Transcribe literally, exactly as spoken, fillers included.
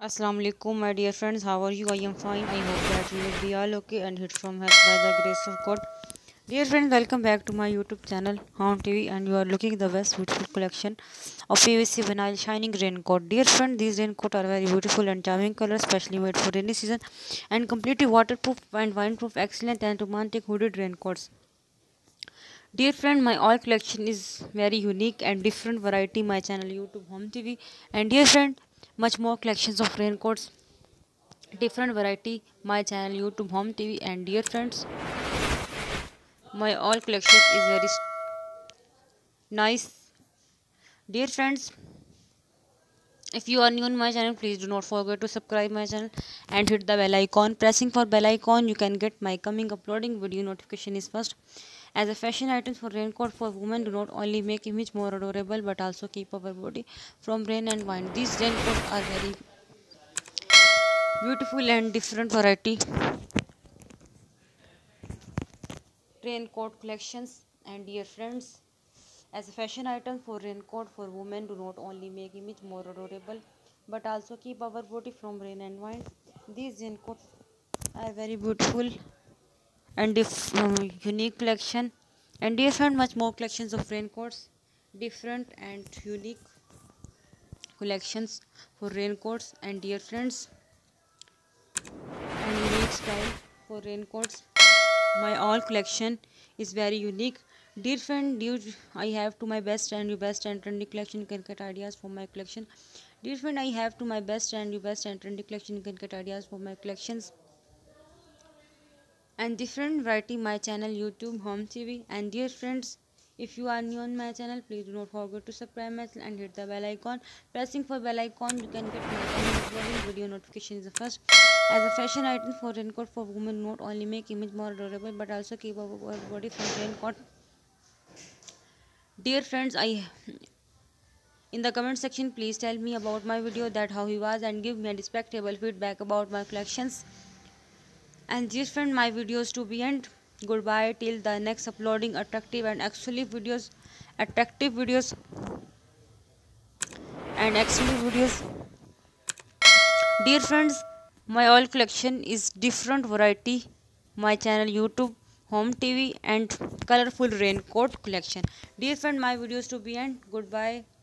Assalamu alaikum, my dear friends. How are you? I am fine. I hope that you will be all okay and hit from health by the grace of God. Dear friends, welcome back to my YouTube channel, Home T V, and you are looking the best beautiful collection of P V C vinyl shining raincoat. Dear friend, these raincoat are very beautiful and charming colors, specially made for rainy season, and completely waterproof and windproof, excellent and romantic hooded raincoats. Dear friend, my all collection is very unique and different variety. My channel YouTube Home T V, and dear friend, much more collections of raincoats different variety my channel YouTube Home TV, and dear friends, my all collection is very nice. Dear friends, if you are new on my channel, please do not forget to subscribe my channel and hit the bell icon. Pressing for bell icon, you can get my coming uploading video notification is first. As a fashion items for raincoat for women do not only make image more adorable but also keep our body from rain and wind. These raincoats are very beautiful and different variety raincoat collections, and dear friends, as a fashion item for raincoat for women do not only make image more adorable but also keep our body from rain and wind. These raincoats are very beautiful and dif- um, unique collection, and dear friend, much more collections of raincoats different and unique collections for raincoats, and dear friends, and unique style for raincoats. My all collection is very unique. Dear friend, due I have to my best and your best and trendy collection, you can get ideas for my collection. Dear friend, I have to my best and your best and trendy collection, you can get ideas for my collections and different variety my channel YouTube Home T V. And dear friends, if you are new on my channel, please do not forget to subscribe my channel and hit the bell icon. Pressing for bell icon, you can get my uploading video notifications first. As a fashion item for raincoat for women, not only make image more adorable but also keep our body from raincoat. Dear friends, I in the comment section please tell me about my video that how he was and give me a respectable feedback about my collections. And dear friend, my videos to be end. Goodbye till the next uploading attractive and exclusive videos, attractive videos and exclusive videos. Dear friends, my all collection is different variety. My channel YouTube Home T V and colorful raincoat collection. Dear friend, my videos to be end. Goodbye.